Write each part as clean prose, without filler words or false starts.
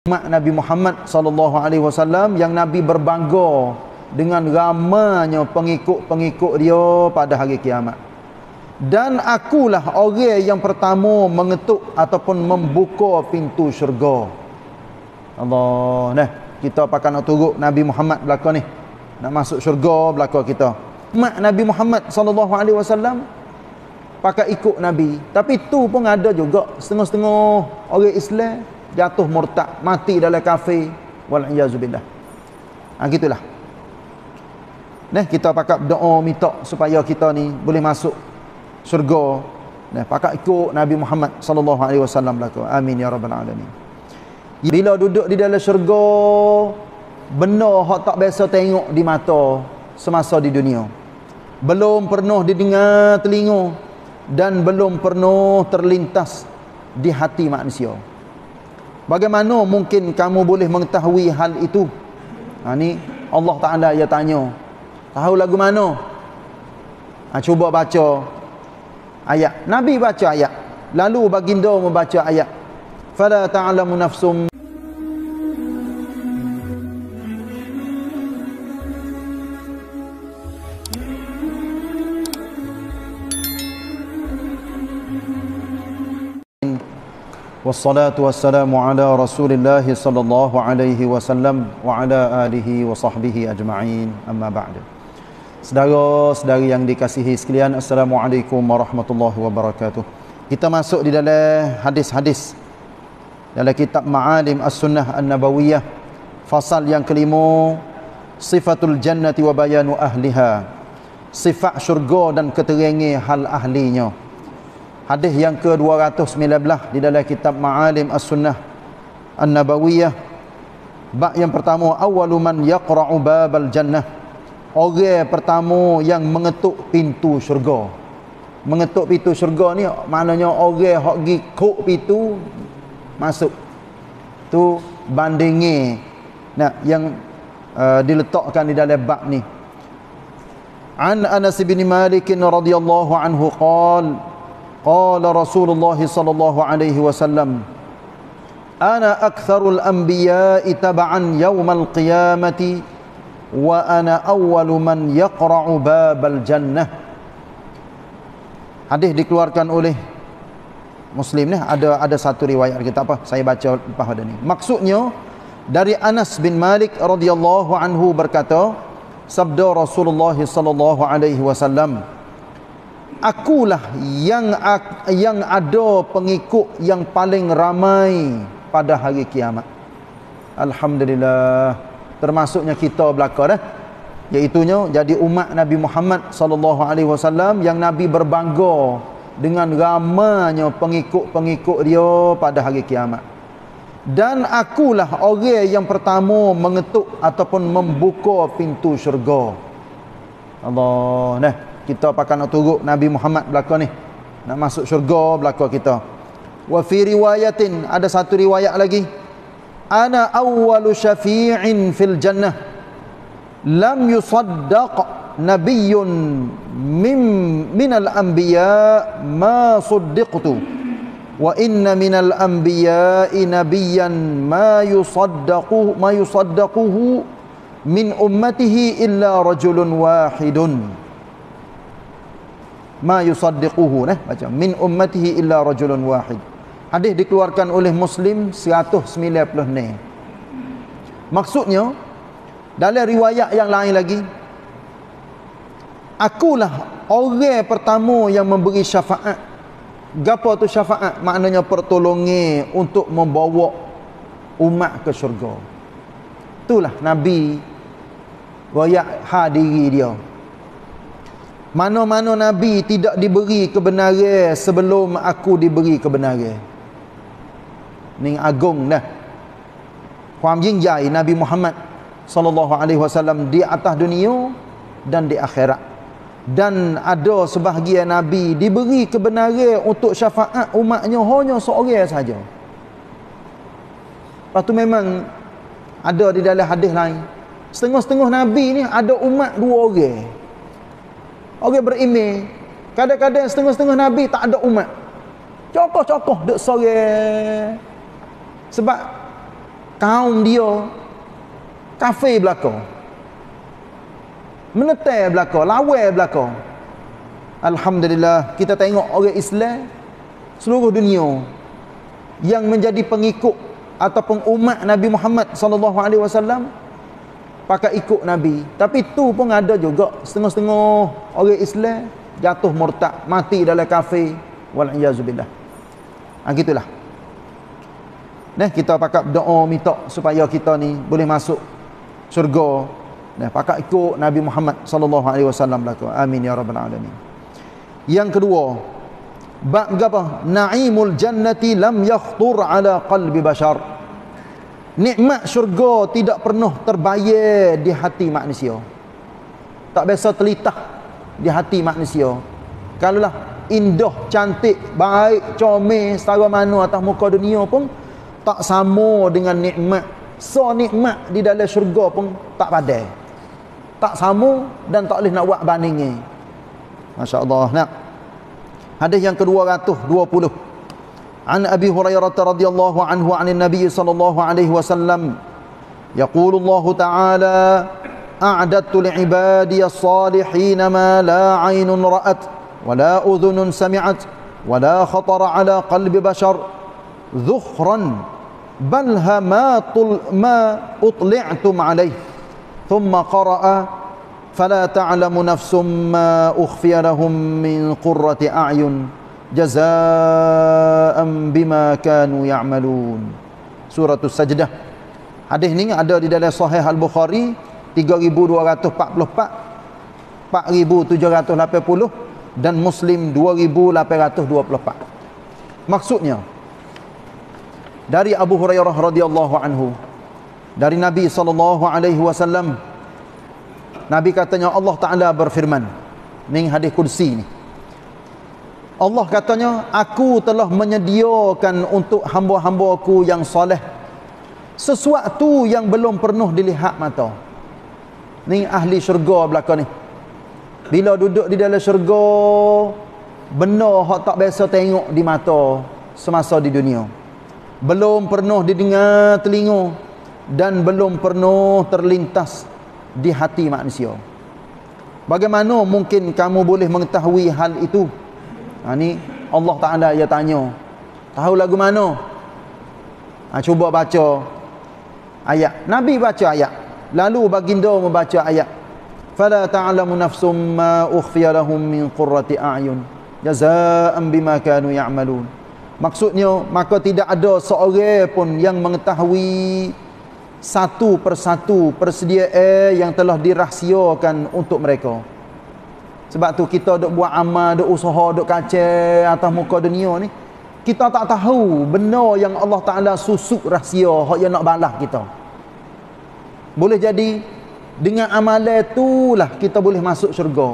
umat Nabi Muhammad sallallahu alaihi wasallam yang Nabi berbangga dengan ramanya pengikut-pengikut dia pada hari kiamat. Dan akulah orang yang pertama mengetuk ataupun membuka pintu syurga. Allah, nah, kita pakai nak turut Nabi Muhammad belaka ni. Nak masuk syurga belaka kita. Umat Nabi Muhammad sallallahu alaihi wasallam pakai ikut Nabi. Tapi tu pun ada juga setengah-setengah orang Islam jatuh murtad, mati dalam kafir, wal iyazubillah. Gitulah. Nah, kita pakai doa minta supaya kita ni boleh masuk syurga. Nah, pakai ikut Nabi Muhammad sallallahu alaihi wasallam belaka. Amin ya rabbal alamin. Bila duduk di dalam syurga, benda hak tak biasa tengok di mata semasa di dunia. Belum pernah didengar telinga dan belum pernah terlintas di hati manusia. Bagaimana mungkin kamu boleh mengetahui hal itu? Ni Allah Ta'ala dia tanya. Tahu lagu mana? Cuba baca ayat. Nabi baca ayat. Lalu baginda membaca ayat. Fala ta'lamu nafsum wassalatu wassalamu ala rasulillah sallallahu alaihi wasallam wa ala alihi wa sahbihi ajma'in, amma ba'du. Saudara-saudari yang dikasihi sekalian, assalamualaikum warahmatullahi wabarakatuh. Kita masuk di dalam hadis-hadis dalam kitab Ma'alim As-Sunnah An-Nabawiyah, fasal yang kelima, sifatul jannati wa bayanu ahliha, sifat syurga dan keterangan hal ahlinya. Hadis yang ke-219 di dalam kitab Ma'alim As-Sunnah An-Nabawiyah, bab yang pertama, awwalu man yaqra'u babal jannah, orang pertama yang mengetuk pintu syurga. Mengetuk pintu syurga ni maknanya orang hak gi kok pintu masuk. Tu bandingi nah yang diletakkan di dalam bab ni. An Anas bin Malik radhiyallahu anhu qala Rasulullah sallallahu alaihi wasallam, ana aktsarul anbiya'i tab'an yaumal qiyamati wa ana awwalu man yaqra'u babal jannah. Hadis dikeluarkan oleh Muslim ni, ada satu riwayat kita apa saya baca lepas pada ni. Maksudnya dari Anas bin Malik radhiyallahu anhu berkata, sabda Rasulullah sallallahu alaihi wasallam, akulah yang ada pengikut yang paling ramai pada hari kiamat. Alhamdulillah, termasuknya kita belaka dah, iaitunya jadi umat Nabi Muhammad sallallahu alaihi wasallam yang Nabi berbangga dengan ramanya pengikut-pengikut dia pada hari kiamat. Dan akulah orang yang pertama mengetuk ataupun membuka pintu syurga. Allah, nah, kita pakai nak turut Nabi Muhammad belaka ni, nak masuk syurga belaka kita. Wa fi riwayatin, ada satu riwayat lagi, ana awwalu syafi'in fil jannah lam yusaddaq nabiyyun minal anbiya ma suddiqtu wa inna minal anbiya'i nabiyyan ma yusaddaquhu min ummatihi illa rajulun wahidun. Ma yusaddiquhu, baca min ummatihi illa rajulun wahid. Hadis dikeluarkan oleh Muslim 196. Maksudnya dalam riwayat yang lain lagi, akulah orang pertama yang memberi syafaat. Gapo tu syafaat? Maknanya pertolongan untuk membawa umat ke syurga. Itulah Nabi royak diri dia. Mana-mana Nabi tidak diberi kebenaran sebelum aku diberi kebenaran. Ni agung dah. Kuam jingjai Nabi Muhammad sallallahu alaihi wasallam di atas dunia dan di akhirat. Dan ada sebahagian Nabi diberi kebenaran untuk syafaat umatnya hanya seorang saja. Lepas tu memang ada di dalam hadis lain, setengah-setengah Nabi ni ada umat dua orang. Orang beriman. Kadang-kadang setengah-setengah Nabi tak ada umat. Cokoh-cokoh duk sorang. Sebab kaum dia kafir belaka, menetai belaka, lawai belaka. Alhamdulillah, kita tengok orang Islam seluruh dunia yang menjadi pengikut ataupun umat Nabi Muhammad sallallahu alaihi wasallam pakai ikut Nabi. Tapi tu pun ada juga setengah-setengah orang Islam jatuh murtad, mati dalam kafir, wal iyazubillah. Gitulah. Nah, kita pakat berdoa minta supaya kita ni boleh masuk syurga. Nah, pakat ikut Nabi Muhammad sallallahu alaihi wasallam belaka. Amin ya rabbal alamin. Yang kedua, bab apa? Naimul jannati lam yakhtur ala qalbi bashar. Nikmat syurga tidak pernah terbayar di hati manusia. Tak biasa terlintas di hati manusia. Kalaulah indah, cantik, baik, comel setara mana atas muka dunia pun tak sama dengan nikmat. So nikmat di dalam syurga pun tak padai. Tak sama dan tak boleh nak buat bandingnya. Masya-Allah. Nah. Hadis yang ke-220. An Abi Hurairah radhiyallahu anhu 'anil Nabi sallallahu alaihi wasallam yaqulu Allah ta'ala a'dadtu li'ibadi as-salihin ma la 'aynun ra'at wa la udhunun sami'at wa la khatara 'ala qalbi bashar dhukhran bal ma utli'tum 'alayhi thumma qara'a فلا تعلم نفس ما أخفي لهم من قرة أعين جزاء بما كانوا يعملون. Surah As-Sajdah. Hadis ni ada di dalam Sahih Al-Bukhari 3244, 4780 dan Muslim 2824. Maksudnya dari Abu Hurairah radhiyallahu anhu, dari Nabi sallallahu alaihi wasallam, Nabi katanya Allah Ta'ala berfirman, ni hadis kursi ni. Allah katanya, aku telah menyediakan untuk hamba-hambaku yang soleh sesuatu yang belum pernah dilihat mata. Ni ahli syurga belaka ni. Bila duduk di dalam syurga, benda hak tak biasa tengok di mata semasa di dunia. Belum pernah didengar telinga dan belum pernah terlintas di hati manusia. Bagaimana mungkin kamu boleh mengetahui hal itu? Ni Allah Ta'ala dia tanya. Tahu lagu mana? Cuba baca ayat. Nabi baca ayat, lalu baginda membaca ayat. Fala ta'lamu nafsum ma ukhfiya lahum min qurrati a'yun jazaa'an bima kanu ya'malun. Maksudnya, maka tidak ada seorang pun yang mengetahui satu persatu persediaan yang telah dirahsiakan untuk mereka. Sebab tu kita duk buat amal, duk usaha, duk kacau atas muka dunia ni, kita tak tahu benda yang Allah Ta'ala susuk rahsia hak yang nak balas kita. Boleh jadi dengan amalan itulah kita boleh masuk syurga.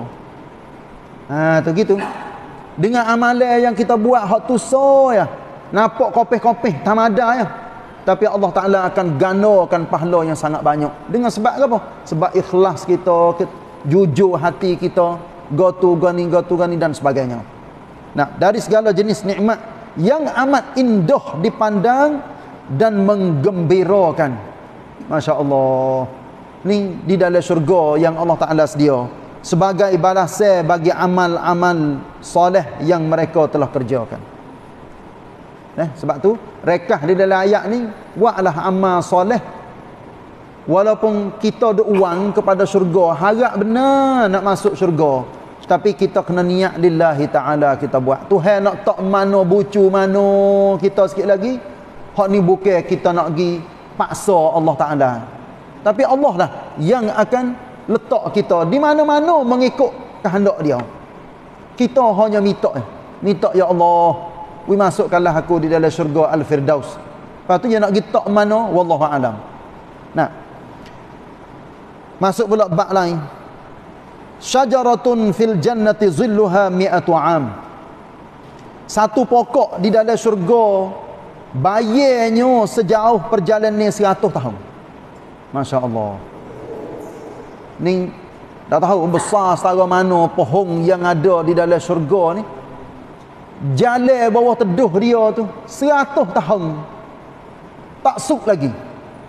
Tu gitu. Dengan amalan yang kita buat hak tu ya, nampak kopeh-kopeh tamada ya, tapi Allah Ta'ala akan ganakan pahala yang sangat banyak. Dengan sebab apa? Sebab ikhlas kita, jujur hati kita, gotu gani dan sebagainya. Nah, dari segala jenis nikmat yang amat indah dipandang dan menggembirakan. Masya Allah. Ni di dalam syurga yang Allah Ta'ala sedia sebagai balasan bagi amal-amal soleh yang mereka telah kerjakan. Sebab tu rekah di dalam ayat ni, buatlah amal soleh walaupun kita ada wang kepada syurga, harap benar nak masuk syurga, tapi kita kena niat lillahi ta'ala kita buat. Tuhan nak tak mana bucu mana kita sikit lagi, hak ni bukan kita nak pergi paksa Allah Ta'ala, tapi Allah lah yang akan letak kita di mana-mana mengikut kehendak dia. Kita hanya minta ya Allah, masukkanlah aku di dalam syurga Al-Firdaus. Lepas tu dia nak pergi tak mana, wallahu a'lam. Nah, masuk pula bab lain. Syajaratun fil jannati zilluha mi'atu am. Satu pokok di dalam syurga bayarnya sejauh perjalanan 100 tahun. Masya Allah. Ni dah tahu besar setara mana pohon yang ada di dalam syurga ni. Jalan bawah teduh dia tu 100 tahun tak suk lagi.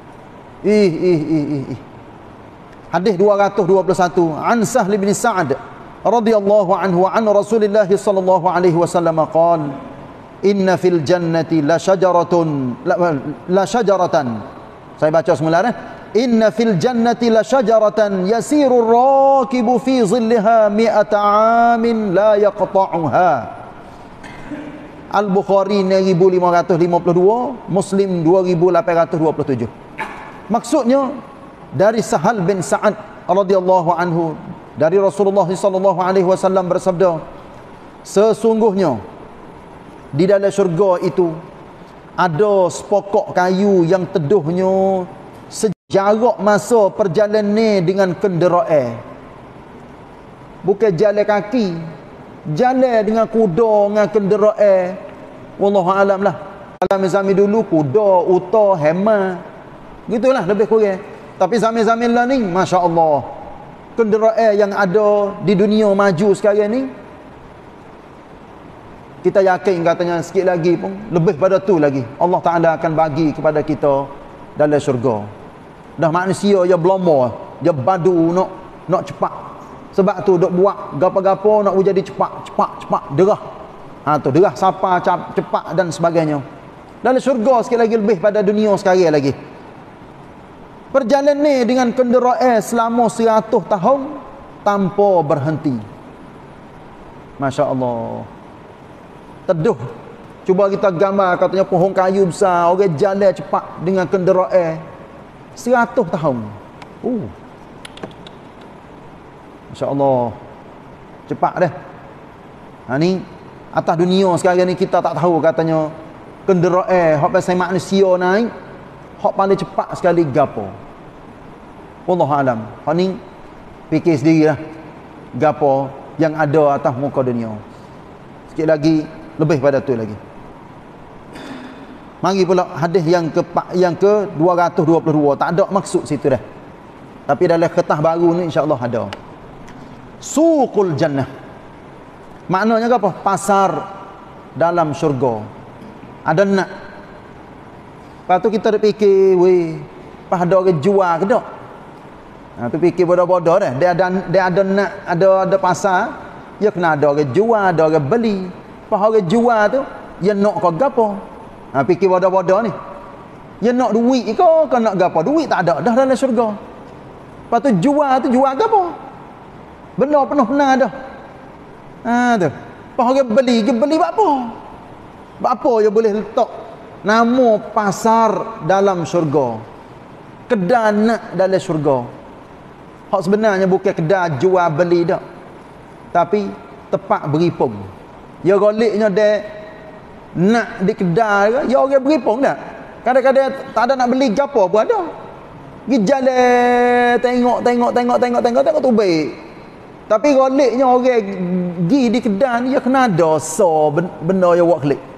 Hadis 221 an Sahl bin Sa'ad radhiyallahu anhu an Rasulillah sallallahu alaihi wasallam qala inna fil jannati la syajaratan. Saya baca semula inna fil jannati la syajaratan yasiru rakibu fi zillaha mi'ata amin la yaqta'uha. Al-Bukhari 1552, Muslim 2827. Maksudnya dari Sahal bin Sa'ad radhiyallahu anhu dari Rasulullah sallallahu alaihi wasallam bersabda, sesungguhnya di dalam syurga itu ada sepokok kayu yang teduhnya sejarak masa perjalanan dengan kenderaan. Bukan jalan kaki, jalan dengan kuda, dengan kenderaan. Wallahu alam lah. Dalam zaman dulu kuda, unta, hema, gitulah lebih kurang. Tapi zaman-zaman lah ni, masya-Allah, kenderaan yang ada di dunia maju sekarang ni, kita yakin katanya sikit lagi pun lebih pada tu lagi Allah Taala akan bagi kepada kita dalam syurga. Dah manusia dia berlomba, dia badu nak cepat. Sebab tu dok buat gapo-gapo nak jadi cepat derah. Tu derah siapa cepat dan sebagainya. Dalam syurga sikit lagi lebih pada dunia sekarang lagi. Perjalanan ni dengan kenderaan selama 100 tahun tanpa berhenti. Masya-Allah. Teduh. Cuba kita gambar katanya pohon kayu besar, orang jalan cepat dengan kenderaan 100 tahun. Masya-Allah. Cepat dah. Ni atas dunia sekarang ni kita tak tahu katanya kenderaan hak pasal manusia naik hak paling cepat sekali gapo. Wallahu alam. Hak ni fikir sendirilah gapo yang ada atas muka dunia. Sikit lagi lebih pada tu lagi. Mari pula hadis yang ke 222. Tak ada maksud situ dah. Tapi dalam kertas baru ni insya-Allah ada. Suqul jannah. Maknanya apa? Pasar dalam syurga. Ada nak. Lepas tu kita dah fikir, weh, pas ada orang jual ke tak? Tu fikir bodoh-bodoh dah. Dia ada nak, ada pasar, dia kena ada orang jual, ada orang beli. Pas orang jual tu, dia nak ke gapo? Fikir bodoh-bodoh ni. Dia nak duit ke nak gapo? Duit tak ada dah dalam syurga. Lepas tu jual gapo? Benda penuh-penuh dah. Tu. Pas orang beli buat apa? Buat apa dia boleh letak nama pasar dalam syurga? Kedai nak dalam syurga. Hak sebenarnya bukan kedai jual beli dak. Tapi tempat beripung. Ya goliknya dia nak di kedai ke, ya orang beripung dah. Kadang-kadang tak ada nak beli gapo pun ada. Pergi jalan tengok tu baik. Tapi goliknya orang pergi di kedai ni dia kena ada benda yang buat klik.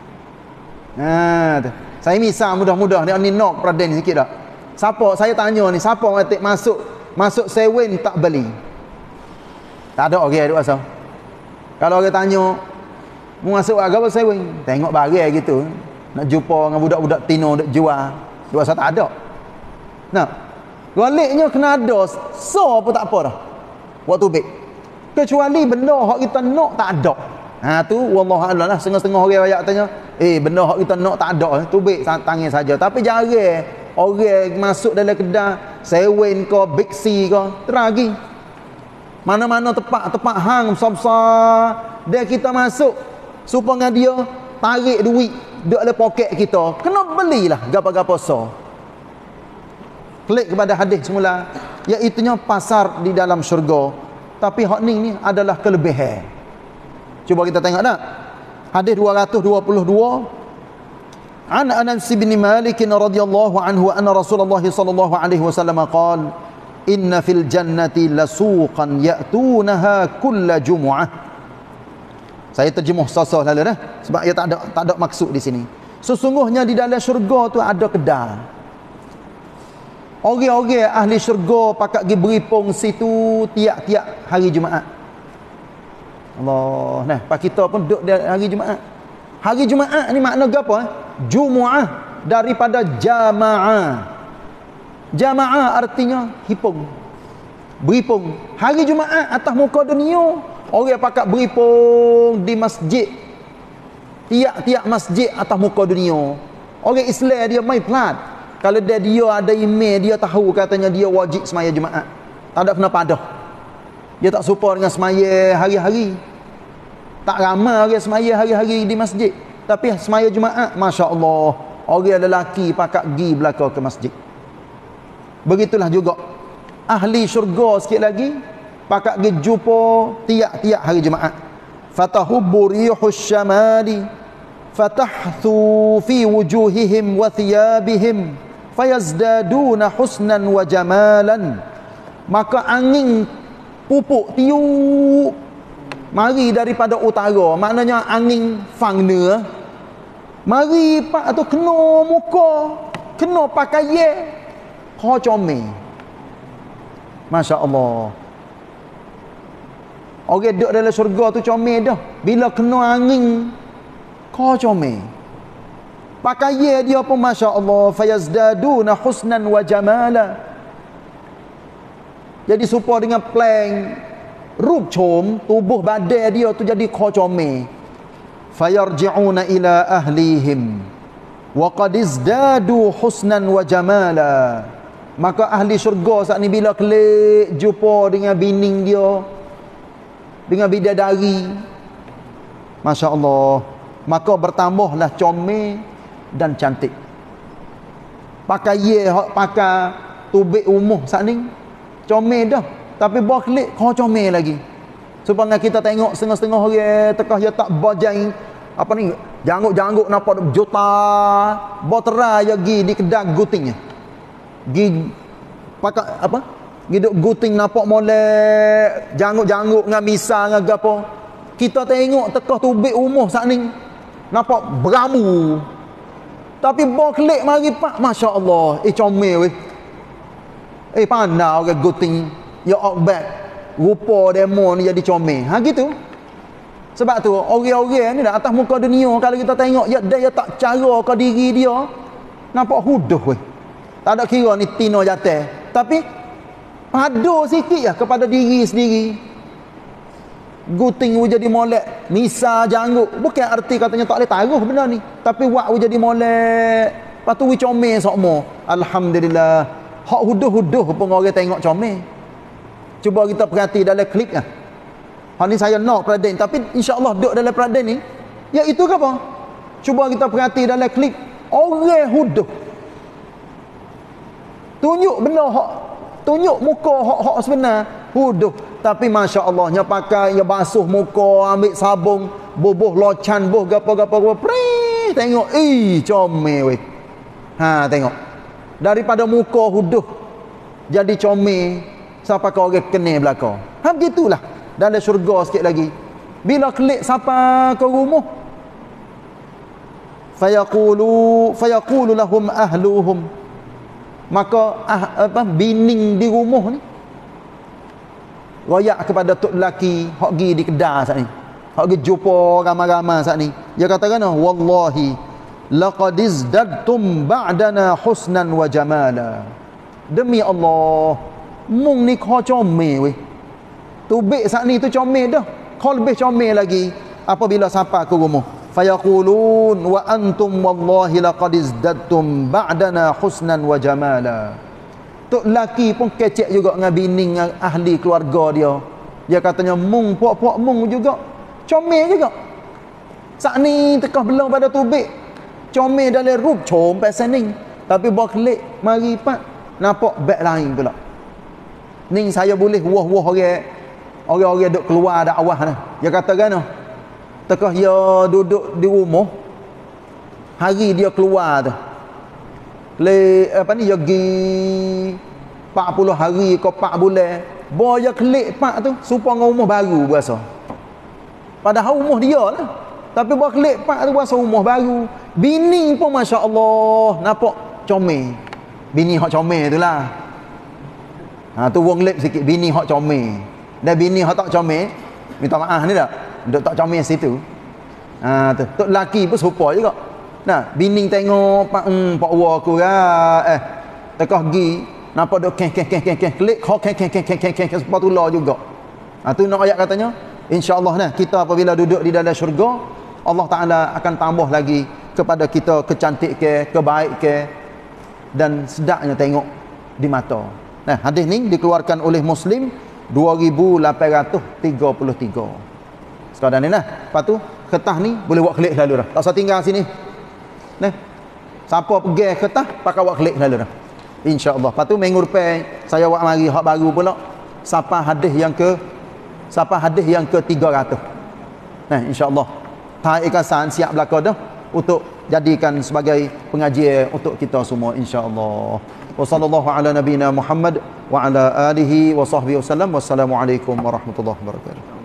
Tu. Saya misal mudah-mudah ni nok peradan sikit dah. Siapa saya tanya ni, siapa matik masuk sewen tak beli? Tak ada orang duk asal. Kalau orang tanya mu masuk apa sewen? Tengok barang gitu. Nak jumpa dengan budak-budak tino duk jual. Duk asal tak ada. Nah, goliknya kena ada pun tak apa dah. Waktu baik. Kecuali benda hak kita nak tak ada. Tu wallahu a'lam lah, setengah-setengah orang ayat tanya, benda hak kita nak tak ada, tu baik tangan saja. Tapi jarang orang masuk dalam kedai sewen ke Big C ke, teragi. Mana-mana tempat hang besar-besar, dia kita masuk supaya dia tarik duit duk dalam poket kita. Kena belilah gapo-gapo so. Klik kepada hadis semula, iaitunya pasar di dalam syurga. Tapi hak ni adalah kelebihan. Cuba kita tengok dah. Hadis 222 an Anas bin Malik radhiyallahu anhu anna Rasulullah sallallahu alaihi wasallam qala inna fil jannati lasuqan ya'tunaha kull jumu'ah. Saya terjemuh sasah lalu dah sebab ia tak ada maksud di sini. Sesungguhnya di dalam syurga tu ada kedai. Orang-orang ahli syurga pakat pergi beripung situ tiap-tiap hari Jumaat. Allah, nah, pak kita pun duduk di hari Jumaat. Hari Jumaat ni makna apa? Jumu'ah, daripada jamaah. Jamaah artinya hipung. Beripung. Hari Jumaat atas muka dunia, orang pakat beripung di masjid. Tiap-tiap masjid atas muka dunia. Orang Islam dia main pelat. Kalau dia ada email, dia tahu katanya dia wajib semaya Jumaat. Tak ada pernah padah. Dia tak serupa dengan semaya hari-hari. Tak ramai orang semaya hari-hari di masjid. Tapi semaya Jumaat, Masya Allah, orang lelaki pakat pergi belakang ke masjid. Begitulah juga ahli syurga sikit lagi pakat pergi jumpa tiap-tiap hari Jumaat. Fatahubbu rihus syamali fatahthu fi wujuhihim wa thiyabihim fayazdaduna husnan wa jamalan. Maka angin pupuk tiup mari daripada utara, maknanya angin fangna mari pak tu kena muka, kena pakaian kau comel. Masya Allah, orang duduk dalam syurga tu comel dah. Bila kena angin kau comel, pakaian dia pun Masya Allah, fayazdaduna husnan wa jamala. Jadi serupa dengan plan rup com, tubuh badan dia tu jadi kau comel. Fayarji'una ila ahlihim wa qad izdadu husnan wa jamala. Maka ahli syurga saat ni bila kelik jumpa dengan bining dia, dengan bidadari, Masya Allah, maka bertambahlah comel dan cantik. Pakai pakai tubik umuh saat ni comel dah, tapi bawa kelik kau comel lagi. Supaya kita tengok setengah-setengah orang tekah dia tak bajai apa ni, janggut-janggut nampak juta, boterai ya gi di kedai gutingnya. Gi pakai apa? Gi duk guting nampak molek, janggut-janggut dengan misal dengan gapo. Kita tengok tekah tubik umuh sat ni nampak beramu. Tapi bawa kelik mari pak, masya-Allah, comel weh. Pandai orang guting ya okbat. Rupa demo ni jadi comel. Ha gitu. Sebab tu orang-orang ni dah atas muka dunia kalau kita tengok dia tak cara ke diri dia nampak huduh weh. Tak ada kira ni tino jatuh. Tapi padu sikit ya kepada diri sendiri. Guting jadi molek, nisa janggut. Bukan arti katanya tak boleh taruh benda ni, tapi buat jadi molek. Lepas tu comel sokmo. Alhamdulillah. Hak huduh-huduh pun orang tengok comel. Cuba kita perhati dalam klip lah. Hal ni saya nak peradan, tapi insya-Allah duduk dalam peradan ni, ya itu ke apa? Cuba kita perhati dalam klip orang huduh. Tunjuk benda hak, tunjuk muka hak sebenar, huduh. Tapi masya-Allah nya pakai ya basuh muka, ambil sabun, bubuh locan, buh gapo-gapo, tengok comel weh. Ha tengok. Daripada muka huduh jadi comel sampai kau orang kenal belakang. Ha begitulah dalam syurga sikit lagi. Bila kelik sampai ke rumah, fayaqulu lahum ahluhum, maka bining di rumah ni royak kepada tok lelaki hok gi di kedai saat ni, hok gi jumpa ramai-ramai saat ni. Dia katakan, wallahi laqad izdadtum ba'dana husnan wa jamala. Demi Allah, mung ni kau comel weh. Tubik saat ni tu comel dah. Kau lebih comel lagi apabila sampai ke rumah. Fayaqulun wa antum wallahi laqad izdadtum ba'dana husnan wa jamala. Tok laki pun kecek juga dengan bini dengan ahli keluarga dia. Dia katanya mung puak-puak mung juga comel juga. Saat ni tekah belum pada tubik. Comel dalam rup comel sening. Tapi bawa kelik mari pak nampak beg lain pula. Ni saya boleh wah-wah orang-orang duk keluar dakwah ni. Dia kata kan, tekah dia duduk di rumah, hari dia keluar tu. Apa ni, dia pergi 40 hari ke 4 bulan. Bawa dia kelik pak tu, supaya dengan rumah baru berasa. Padahal rumah dia lah. Tapi bawa kelik pak tu berasa rumah baru. Bini pun Masya Allah nampak comel. Bini hak comel tu lah. Ha tu wong lep sikit, bini hak comel. Dan bini hak tak comel, minta maaf ni dah. Duk tak comel situ. Ha tu. Tok lelaki pun serupa juga. Nah, bini tengok pak wa aku tekah gi nampak dok klik klik sepatu lah juga. Tu nak ayat katanya, insya-Allah nah kita apabila duduk di dalam syurga, Allah Taala akan tambah lagi kepada kita kecantikan, kebaikan dan sedapnya tengok di mata. Nah, hadis ni dikeluarkan oleh Muslim 2833. Sekadar ni lah. Lepas tu kertas ni boleh buat klik lalu dah. Tak usah tinggal sini. Nah. Siapa pergi kertas pakai buat klik lalu dah. Insya-Allah. Lepas tu minggu depan saya buat mari hak baru pula. Sampai hadis yang ke 300. Nah, insya-Allah. Tak ikasan siap belaka dah untuk jadikan sebagai pengajian untuk kita semua insya-Allah. Wa sallallahu ala nabina Muhammad wa ala alihi wa sahbihi wasallam. Wassalamualaikum warahmatullahi wabarakatuh.